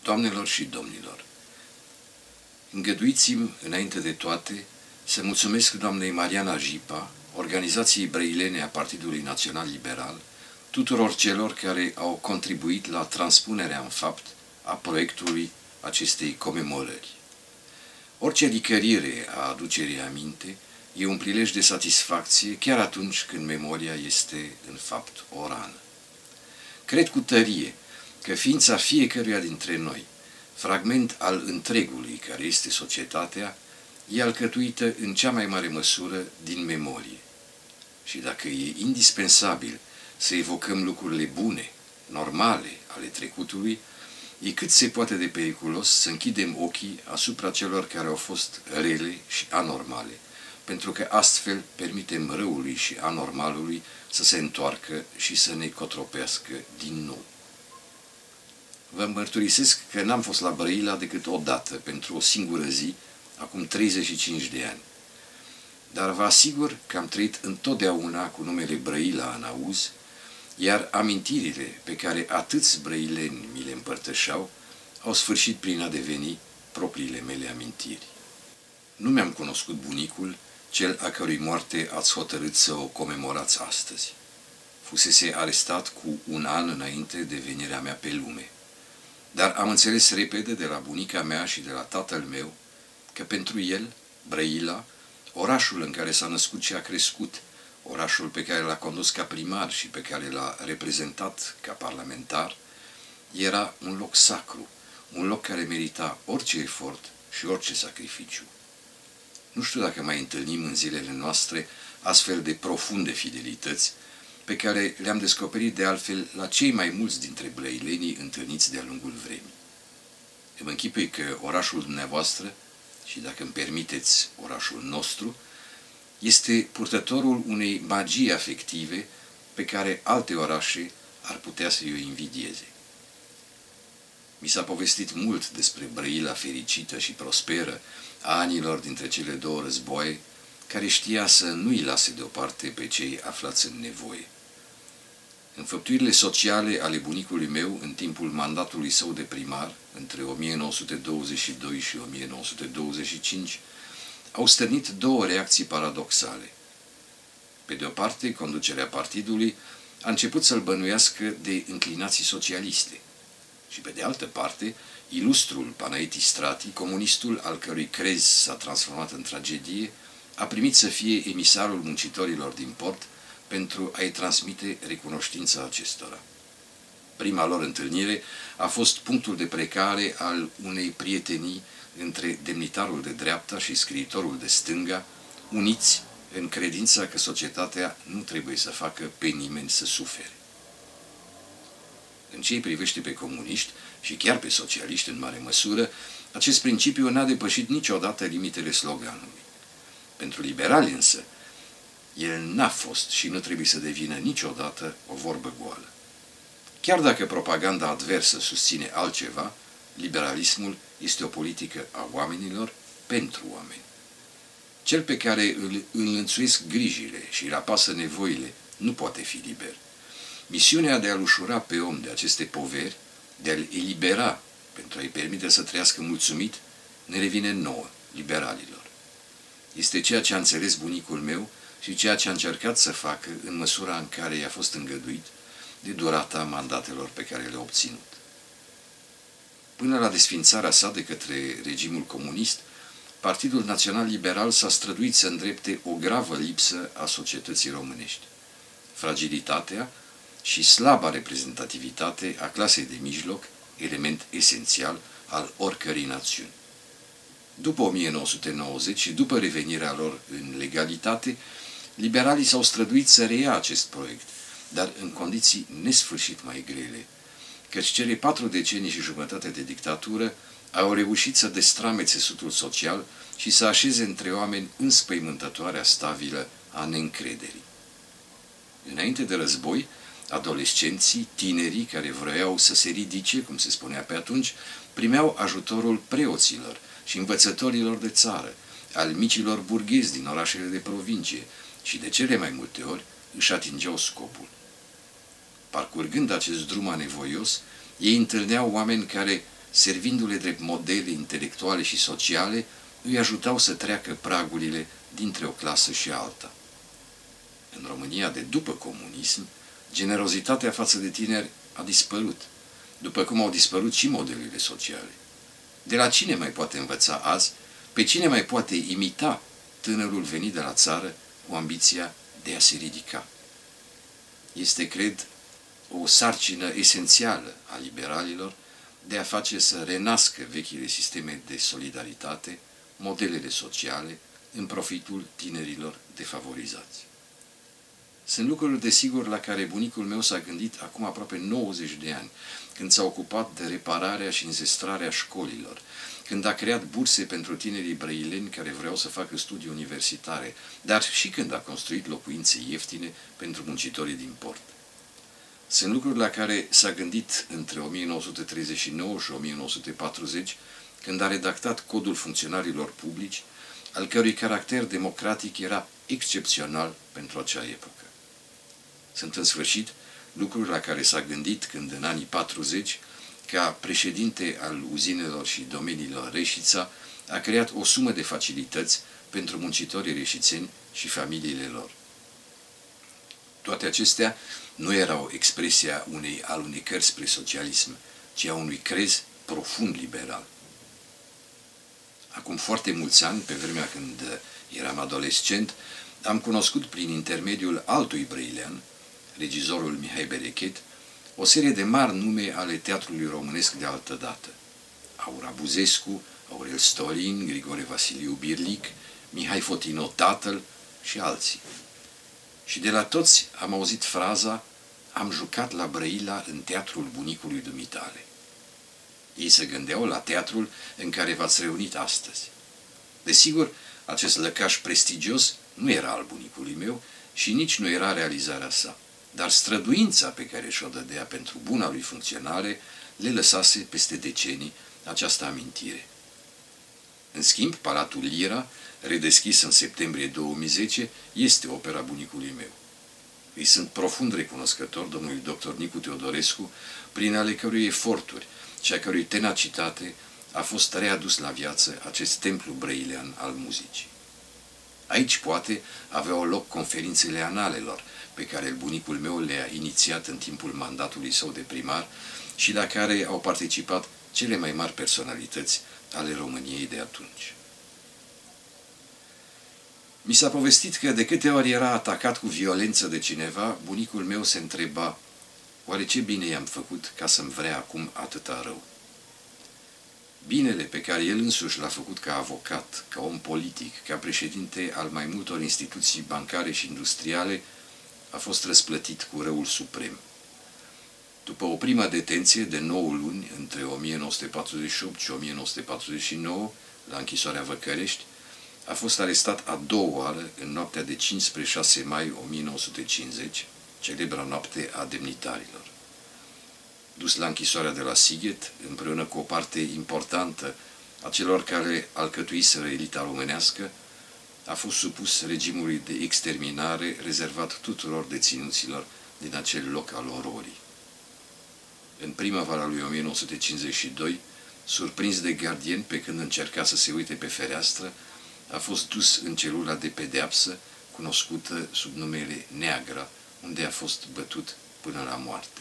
Doamnelor și domnilor, îngăduiți-mi, înainte de toate, să mulțumesc doamnei Mariana Jipa, organizației brăilene a Partidului Național Liberal, tuturor celor care au contribuit la transpunerea în fapt a proiectului acestei comemorări. Orice adicărire a aducerii aminte e un prilej de satisfacție chiar atunci când memoria este în fapt o rană. Cred cu tărie că ființa fiecăruia dintre noi, fragment al întregului care este societatea, e alcătuită în cea mai mare măsură din memorie. Și dacă e indispensabil să evocăm lucrurile bune, normale ale trecutului, e cât se poate de periculos să închidem ochii asupra celor care au fost rele și anormale, pentru că astfel permitem răului și anormalului să se întoarcă și să ne cotropească din nou. Vă mărturisesc că n-am fost la Brăila decât o dată, pentru o singură zi, acum 35 de ani. Dar vă asigur că am trăit întotdeauna cu numele Brăila în auz, iar amintirile pe care atâți brăileni mi le împărtășeau au sfârșit prin a deveni propriile mele amintiri. Nu mi-am cunoscut bunicul, cel a cărui moarte ați hotărât să o comemorați astăzi. Fusese arestat cu un an înainte de venirea mea pe lume. Dar am înțeles repede de la bunica mea și de la tatăl meu că pentru el, Brăila, orașul în care s-a născut și a crescut, orașul pe care l-a condus ca primar și pe care l-a reprezentat ca parlamentar, era un loc sacru, un loc care merita orice efort și orice sacrificiu. Nu știu dacă mai întâlnim în zilele noastre astfel de profunde fidelități, pe care le-am descoperit de altfel la cei mai mulți dintre brăilenii întâlniți de-a lungul vremii. Îmi închipui că orașul dumneavoastră, și dacă îmi permiteți orașul nostru, este purtătorul unei magii afective pe care alte orașe ar putea să o invidieze. Mi s-a povestit mult despre Brăila fericită și prosperă a anilor dintre cele două războaie, care știa să nu-i lase deoparte pe cei aflați în nevoie. Înfăptuirile sociale ale bunicului meu în timpul mandatului său de primar, între 1922 și 1925, au stârnit două reacții paradoxale. Pe de o parte, conducerea partidului a început să-l bănuiască de înclinații socialiste și, pe de altă parte, ilustrul Panaiti Strati, comunistul al cărui crez s-a transformat în tragedie, a primit să fie emisarul muncitorilor din port pentru a-i transmite recunoștința acestora. Prima lor întâlnire a fost punctul de plecare al unei prietenii între demnitarul de dreapta și scriitorul de stânga, uniți în credința că societatea nu trebuie să facă pe nimeni să sufere. În ce îi privește pe comuniști și chiar pe socialiști în mare măsură, acest principiu n-a depășit niciodată limitele sloganului. Pentru liberali însă, el n-a fost și nu trebuie să devină niciodată o vorbă goală. Chiar dacă propaganda adversă susține altceva, liberalismul este o politică a oamenilor pentru oameni. Cel pe care îl înlănțuiesc grijile și îl apasă nevoile nu poate fi liber. Misiunea de a-l ușura pe om de aceste poveri, de a-l elibera pentru a-i permite să trăiască mulțumit, ne revine nouă, liberalilor. Este ceea ce a înțeles bunicul meu și ceea ce a încercat să facă în măsura în care i-a fost îngăduit de durata mandatelor pe care le-a obținut. Până la desfințarea sa de către regimul comunist, Partidul Național Liberal s-a străduit să îndrepte o gravă lipsă a societății românești. Fragilitatea și slaba reprezentativitate a clasei de mijloc, element esențial al oricărei națiuni. După 1990 și după revenirea lor în legalitate, liberalii s-au străduit să reia acest proiect, dar în condiții nesfârșit mai grele, căci cele 4 decenii și jumătate de dictatură au reușit să destrame țesutul social și să așeze între oameni înspăimântătoarea stabilă a neîncrederii. Înainte de război, adolescenții, tinerii care vroiau să se ridice, cum se spunea pe atunci, primeau ajutorul preoților și învățătorilor de țară, al micilor burghezi din orașele de provincie și de cele mai multe ori își atingeau scopul. Parcurgând acest drum anevoios, ei întâlneau oameni care servindu-le drept modele intelectuale și sociale, îi ajutau să treacă pragurile dintre o clasă și alta. În România de după comunism, generozitatea față de tineri a dispărut, după cum au dispărut și modelele sociale. De la cine mai poate învăța azi? Pe cine mai poate imita tânărul venit de la țară cu ambiția de a se ridica? Este, cred, o sarcină esențială a liberalilor de a face să renască vechile sisteme de solidaritate, modelele sociale, în profitul tinerilor defavorizați. Sunt lucruri, desigur, la care bunicul meu s-a gândit acum aproape 90 de ani, când s-a ocupat de repararea și înzestrarea școlilor, când a creat burse pentru tinerii brăileni care vreau să facă studii universitare, dar și când a construit locuințe ieftine pentru muncitorii din port. Sunt lucruri la care s-a gândit între 1939 și 1940, când a redactat Codul Funcționarilor Publici, al cărui caracter democratic era excepțional pentru acea epocă. Sunt în sfârșit lucruri la care s-a gândit când în anii 40, ca președinte al uzinelor și domeniilor Reșița, a creat o sumă de facilități pentru muncitorii reșițeni și familiile lor. Toate acestea nu erau expresia unei alunecări spre socialism, ci a unui crez profund liberal. Acum foarte mulți ani, pe vremea când eram adolescent, am cunoscut prin intermediul altui brăilean, regizorul Mihai Berechet, o serie de mari nume ale teatrului românesc de altădată. Aura Buzescu, Aurel Stolin, Grigore Vasiliu Birlic, Mihai Fotino tatăl și alții. Și de la toți am auzit fraza: am jucat la Brăila în teatrul bunicului dumitale. Ei se gândeau la teatrul în care v-ați reunit astăzi. Desigur, acest lăcaș prestigios nu era al bunicului meu și nici nu era realizarea sa, dar străduința pe care și-o dădea pentru buna lui funcționare le lăsase peste decenii această amintire. În schimb, Palatul Lira, redeschis în septembrie 2010, este opera bunicului meu. Îi sunt profund recunoscător domnului dr. Nicu Teodorescu, prin ale cărui eforturi și a cărui tenacitate a fost readus la viață acest templu brăilean al muzicii. Aici, poate, aveau loc conferințele analelor, pe care bunicul meu le-a inițiat în timpul mandatului său de primar și la care au participat cele mai mari personalități ale României de atunci. Mi s-a povestit că de câte ori era atacat cu violență de cineva, bunicul meu se întreba: oare ce bine i-am făcut ca să-mi vrea acum atâta rău? Binele pe care el însuși l-a făcut ca avocat, ca om politic, ca președinte al mai multor instituții bancare și industriale, a fost răsplătit cu răul suprem. După o primă detenție de 9 luni, între 1948 și 1949, la închisoarea Văcărești, a fost arestat a doua oară în noaptea de 5 spre 6 mai 1950, celebra noapte a demnitarilor. Dus la închisoarea de la Sighet, împreună cu o parte importantă a celor care alcătuiseră elita românească, a fost supus regimului de exterminare rezervat tuturor deținuților din acel loc al ororii. În primăvara lui 1952, surprins de gardien pe când încerca să se uite pe fereastră, a fost dus în celula de pedeapsă, cunoscută sub numele Neagra, unde a fost bătut până la moarte.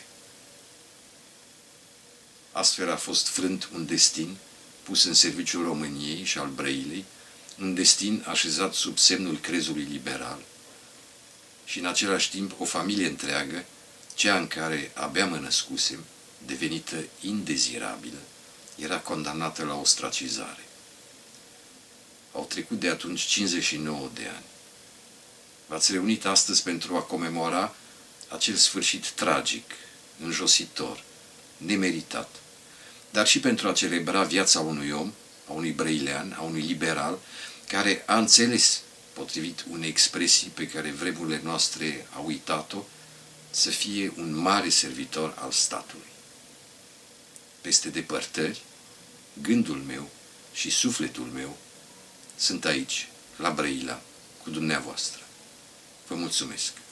Astfel a fost frânt un destin pus în serviciul României și al Brăilei, un destin așezat sub semnul crezului liberal și în același timp o familie întreagă, cea în care abia mă născusem, devenită indezirabilă, era condamnată la ostracizare. Au trecut de atunci 59 de ani. V-ați reunit astăzi pentru a comemora acel sfârșit tragic, înjositor, nemeritat, dar și pentru a celebra viața unui om, a unui brăilean, a unui liberal, care a înțeles, potrivit unei expresii pe care vremurile noastre au uitat-o, să fie un mare servitor al statului. Peste depărtări, gândul meu și sufletul meu sunt aici, la Brăila, cu dumneavoastră. Vă mulțumesc!